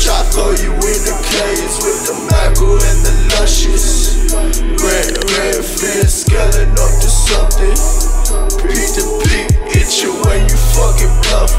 I throw you in the cage with the Michael and the Luscious. Red fin, skeleton up to something. Peak to peak, hit you when you fucking bluff.